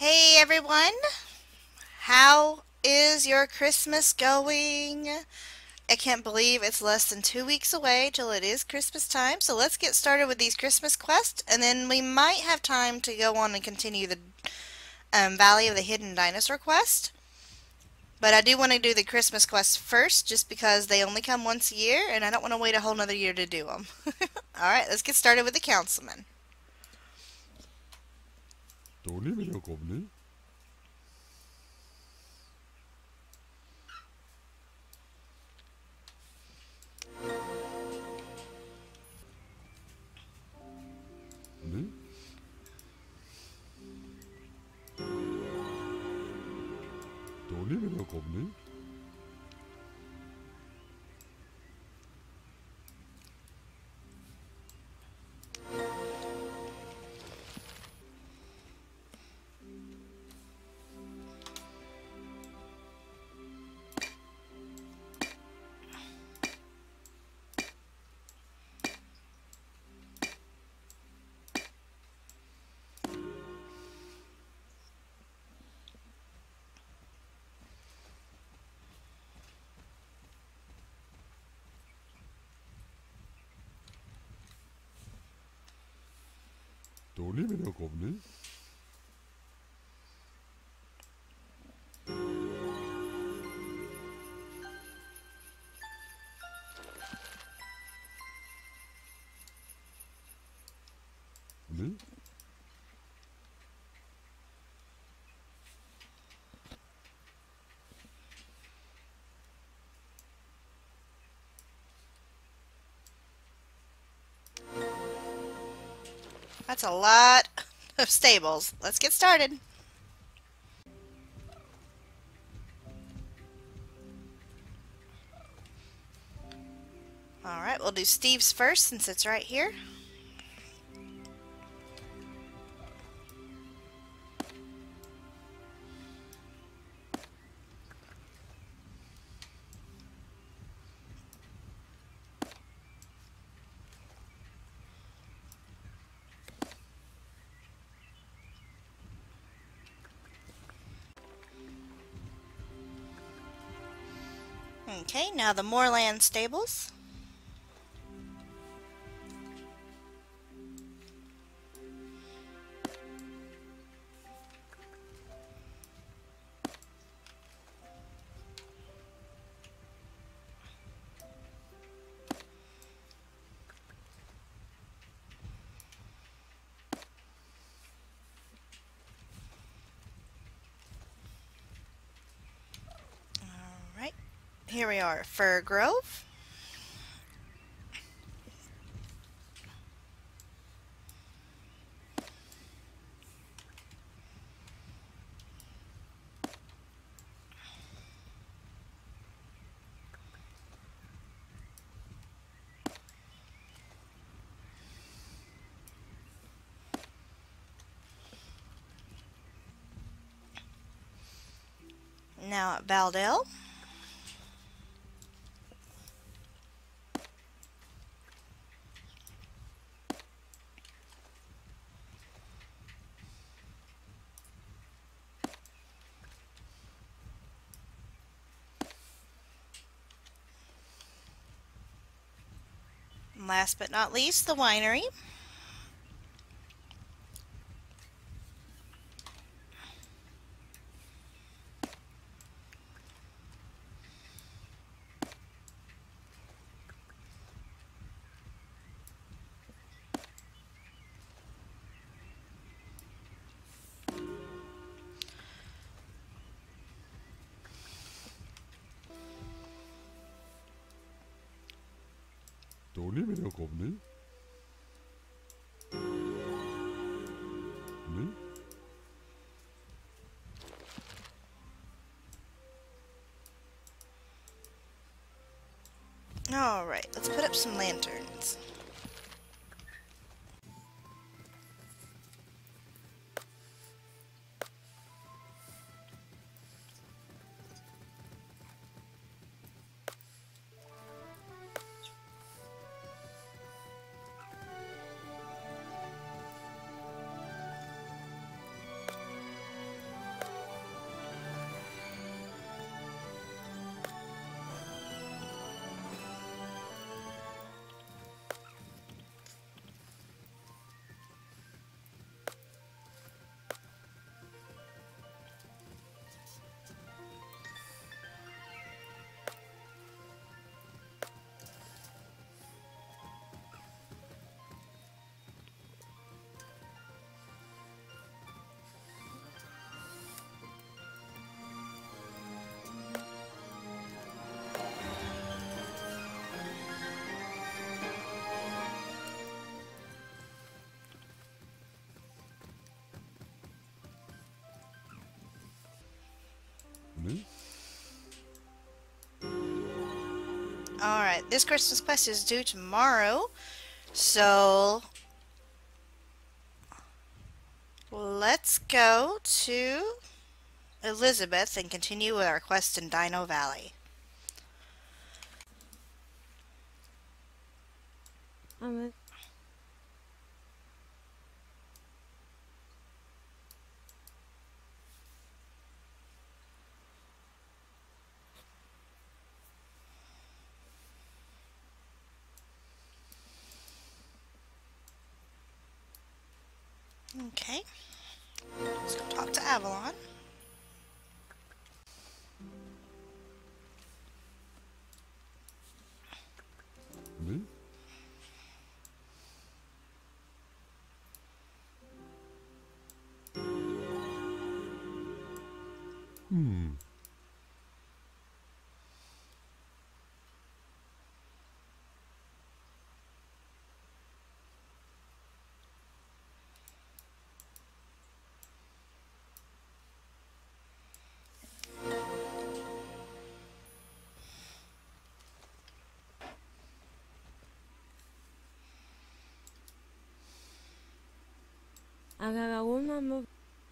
Hey everyone, how is your Christmas going? I can't believe it's less than 2 weeks away till it is Christmas time, so let's get started with these Christmas quests and then we might have time to go on and continue the Valley of the Hidden Dinosaur quest. But I do want to do the Christmas quests first just because they only come once a year and I don't want to wait a whole nother year to do them. Alright, let's get started with the Councilman. Dårlig vil jeg komme. Ne? Dårlig vil jeg komme. Dårlig vil jeg komme. Ne? That's a lot of stables. Let's get started. Alright, we'll do Steve's first since it's right here. Okay, now the Moorland stables. Alright, here we are, Fir Grove. Now at Valdale. And last but not least, the winery. Dårlig vil jeg komme. Ne? Alright, let's put up some lanterns. Alright, this Christmas quest is due tomorrow, so let's go to Elizabeth and continue with our quest in Dino Valley. I'm Okay, let's go talk to Avalon. Me? Hmm. 아가가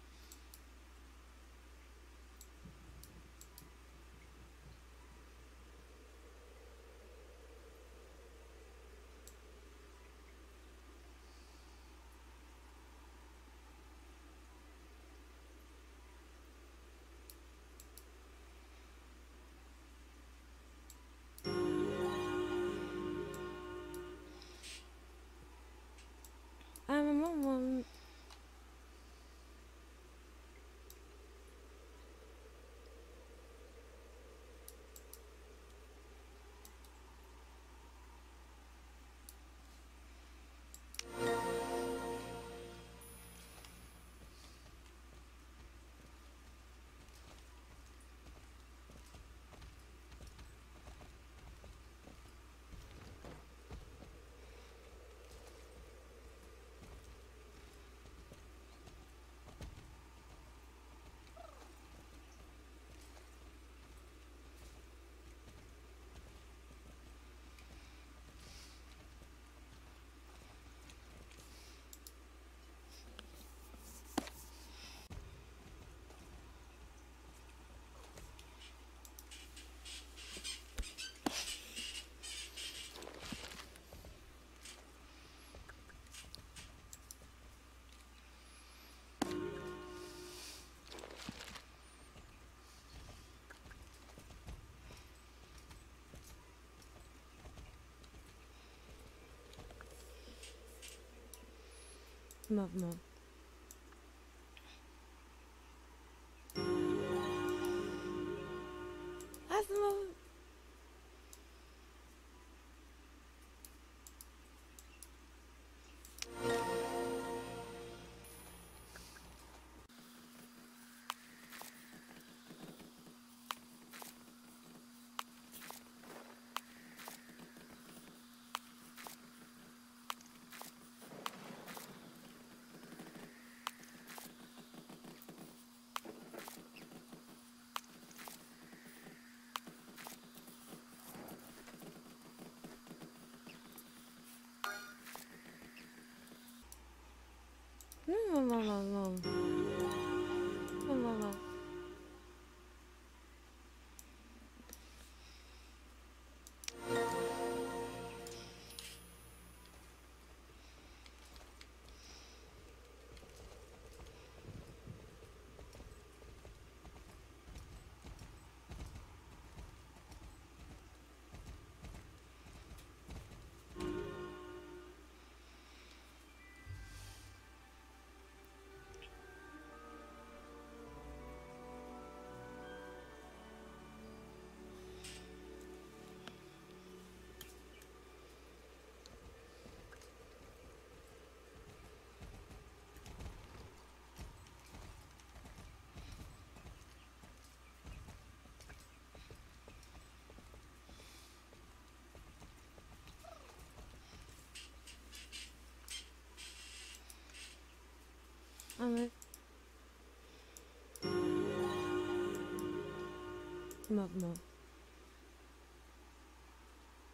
I'm 뭐 아스마 뭐뭐뭐뭐뭐뭐뭐 아무 뭐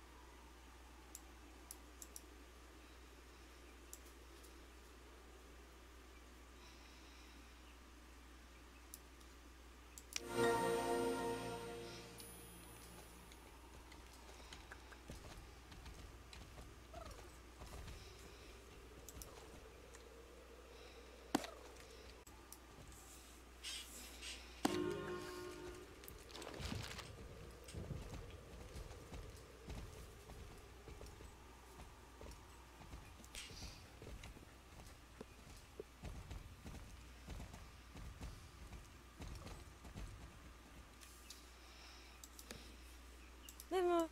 move.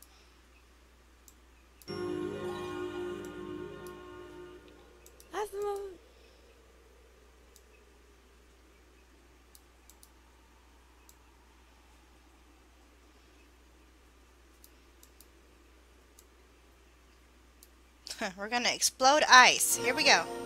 Let's move. We're gonna explode ice. Here we go.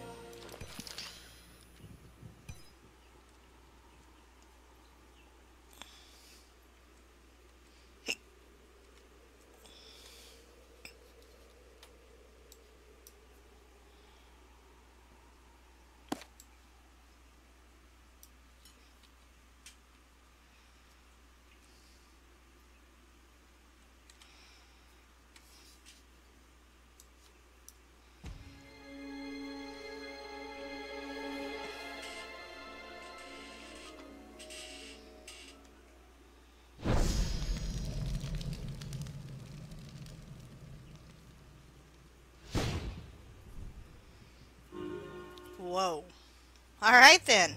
Whoa. All right then.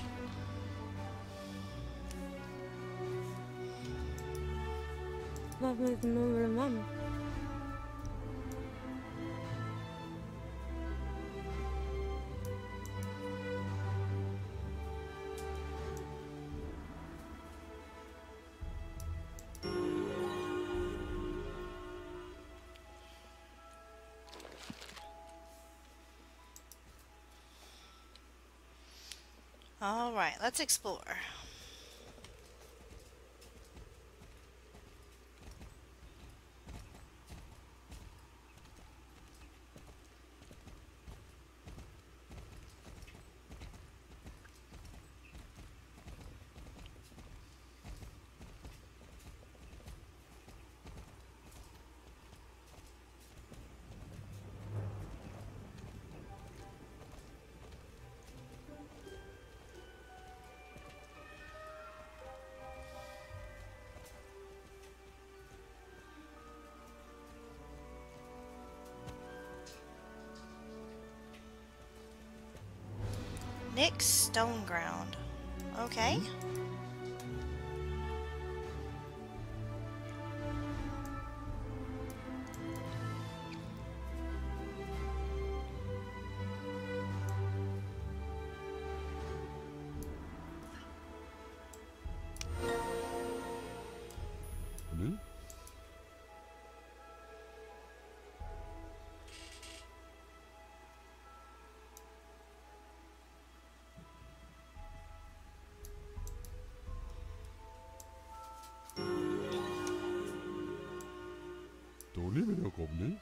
Mom. All right, let's explore. Nick's Stone Ground. Okay. Nu? Dårlig vil jeg komme ned.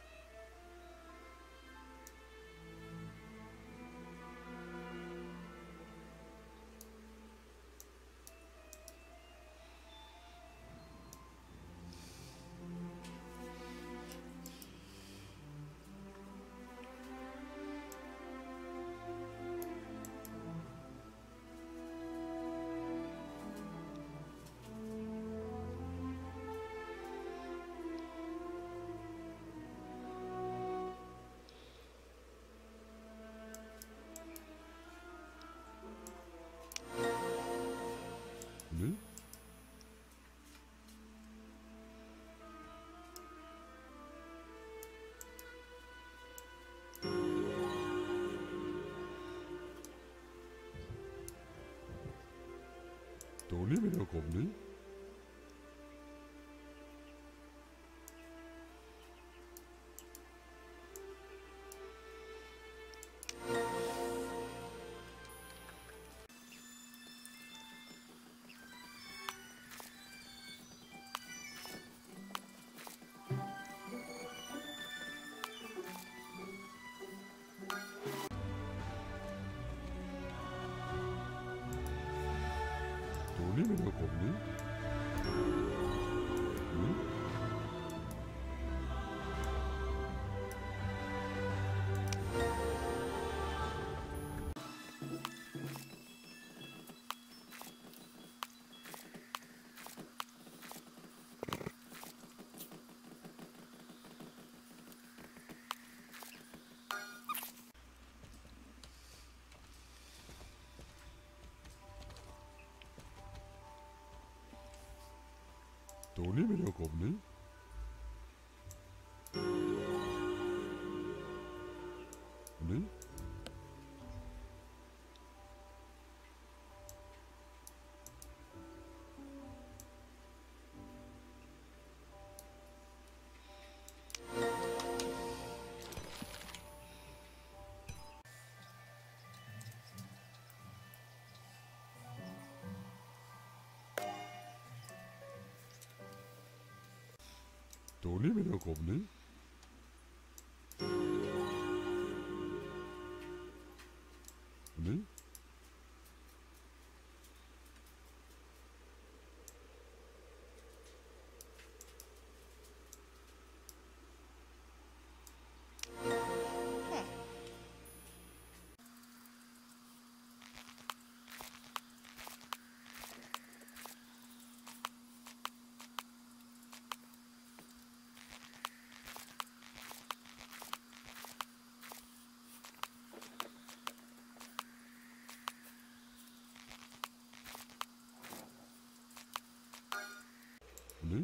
Nu? Dårlig vil jeg komme ned. Dårlig vil jeg komme ned. Nu? Dårlig med komni. Ni. Dårlig med komni. Ni. Ni.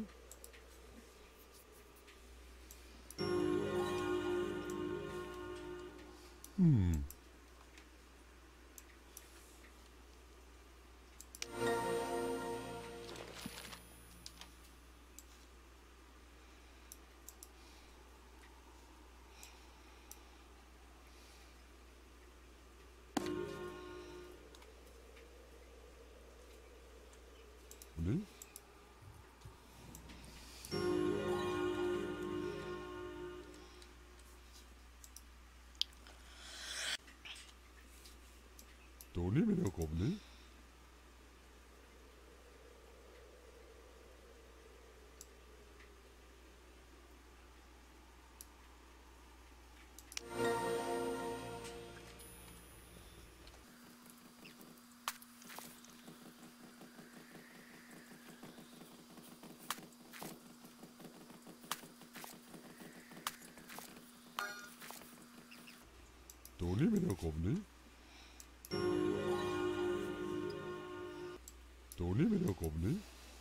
Ni. Dårlig med komni. Dårlig med komni. Dårlig med komni.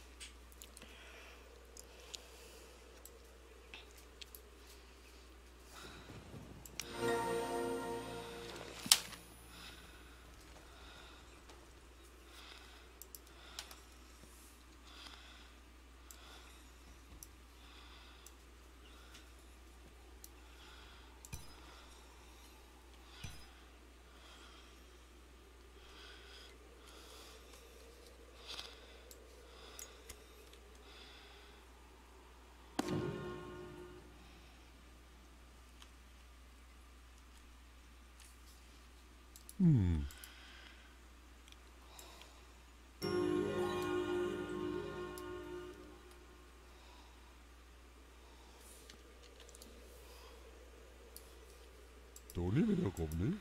Dårlig med komni.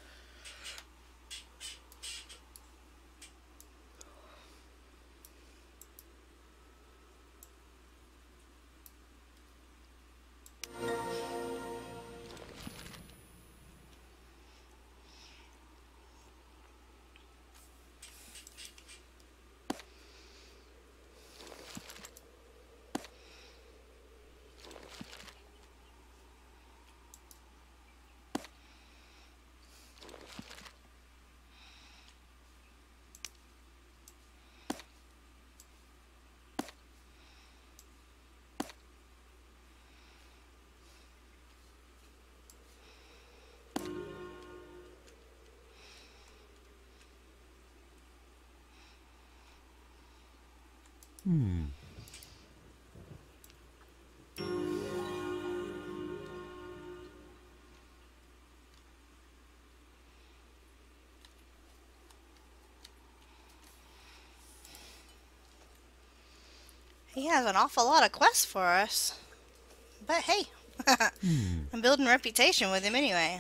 He has an awful lot of quests for us. But hey, I'm building reputation with him anyway.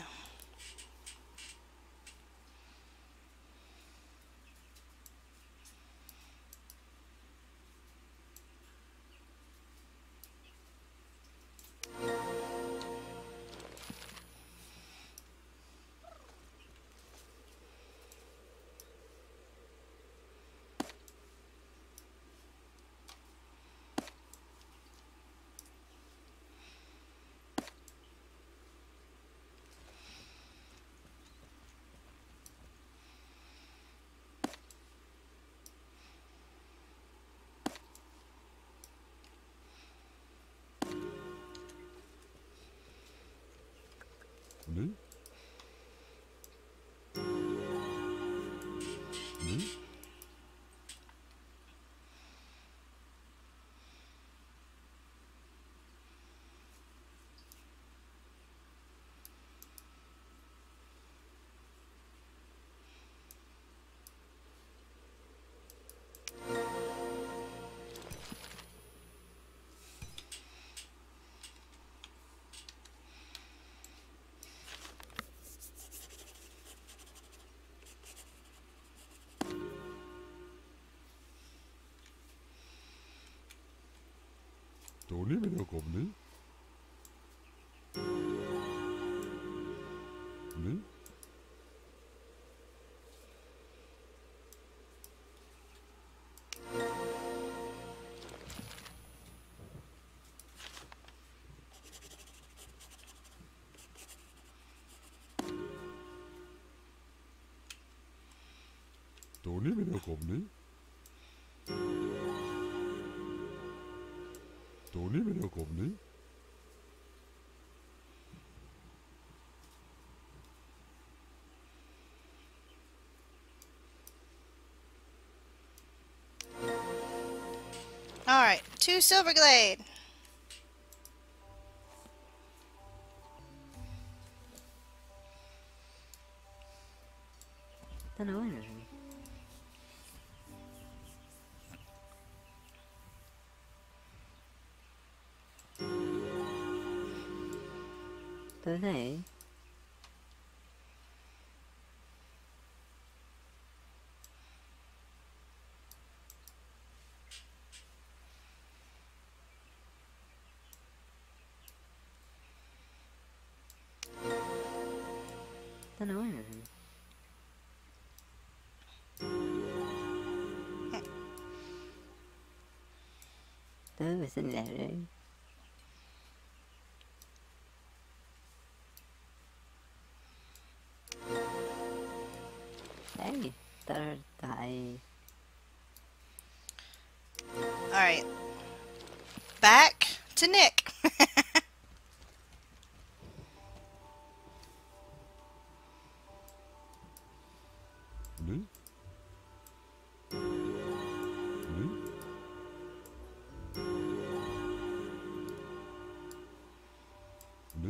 돈이 매력 없니? 네? 돈이 매력 없니? 돈이 매력 없니? Alright, 2 Silverglade. Don't know anything. Do they? Don't know anything. Đó là xinh đẹp đấy. Đấy, tại Alright. Back to Nick. 네? 네? 네?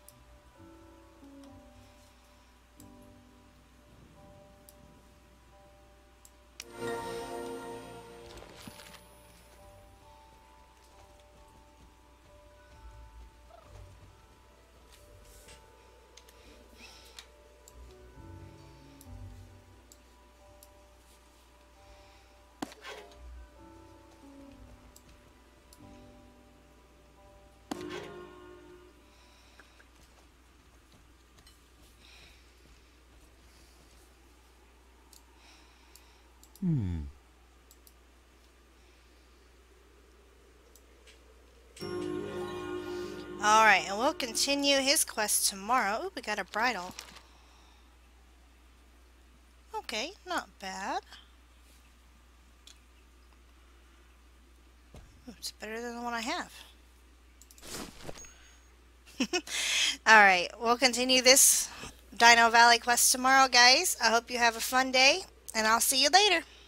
Alright, and we'll continue his quest tomorrow. Ooh, we got a bridle. Okay, not bad. Ooh, it's better than the one I have. Alright, we'll continue this Dino Valley quest tomorrow, guys. I hope you have a fun day, and I'll see you later.